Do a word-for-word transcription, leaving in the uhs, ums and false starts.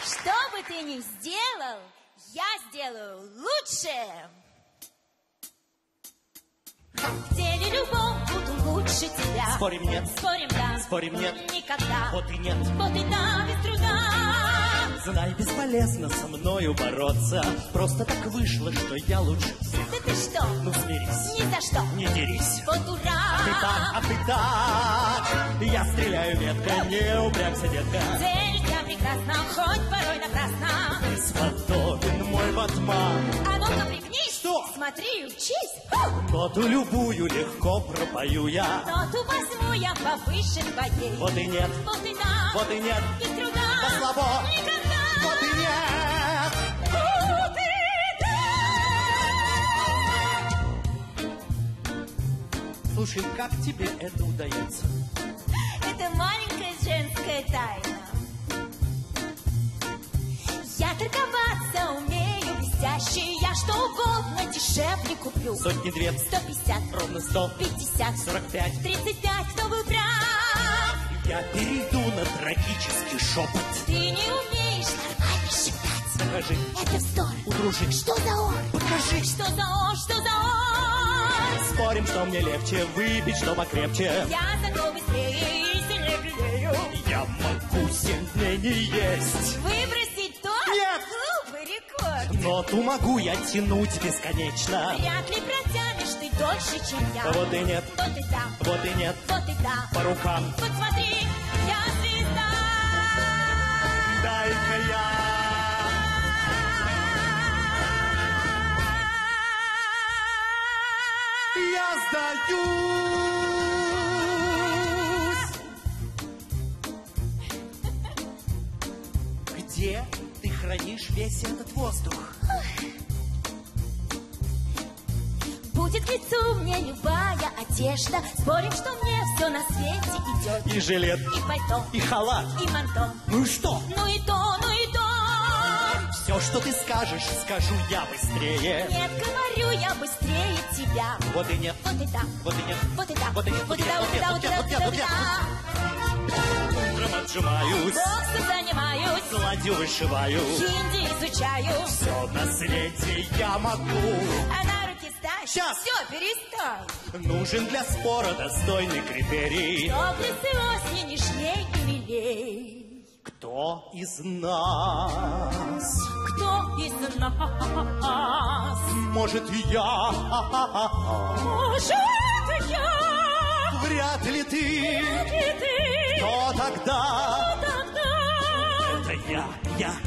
Что бы ты ни сделал, я сделаю лучше. В деле любом буду лучше тебя. Спорим, нет. Спорим, да. Спорим, нет. Никогда. Вот и нет. Вот и да, без труда. Знай, бесполезно со мною бороться. Просто так вышло, что я лучше всех. Да ты что? Ну смирись. Ни за что. Не дерись. Вот ура. А ты так, а ты так. Я стреляю метко, не упрямься, детка. Цель у тебя прекрасна, хоть порой напрасно. Бесподобен мой батман. А ну-ка пригнись. Что? Смотри, учись. Ноту любую легко пропою я. Ноту возьму я повыше твоей. Вот и нет. Вот и да. Вот и нет. Без труда. Да слабо. Никогда. Вот и нет. Вот и да. Слушай, как тебе это удается? Это маленькая женская тайна. Я торговаться умею блестяще. Я что угодно дешевле куплю. Сотни две. Сто пятьдесят. Ровно сто. Пятьдесят. Сорок пять. Тридцать пять. Кто был прав? Я перейду на трагический шепот. Ты не умеешь нормально шептать. Покажи. Это вздор. Удружи. Что за ор? Покажи. Что за ор? Что за ор? Спорим, что мне легче выпить, что покрепче. Я зато быстрее и сильнее пьянею. Я могу семь дней не есть. Выбросить то? Нет. Глупый рекорд. Ноту могу я тянуть бесконечно. Вряд ли протянешь ты дольше, чем я. Вот и нет. Вот и да. Вот и нет. Вот и да. По рукам. Вот смотри, я звезда. Дай-ка я. Я сдаюсь. Где ты хранишь весь этот воздух? Будет к лицу мне любая одежда. Спорим, что мне все на свете идет. И жилет, И пальто, и халат. и манто. Ну и что? Ну и то, ну и то. Все, что ты скажешь, скажу я быстрее. Нет, говорю я быстрее тебя. Вот и нет. Вот и да. Вот и нет. Вот и да. Вот и нет. Вот и да, вот и да, вот и да, вот и да, вот и да. Утром отжимаюсь, Боксом занимаюсь. гладью вышиваю. Хинди изучаю. Все на свете я могу. А на руки ставь. Щас. Все, перестань. Нужен для спора достойный критерий. Доблесть осени нежней и милей. Кто из нас? Кто из нас? Может, я? Может, я? Вряд ли ты. И ты? Но тогда Тогда это я, я,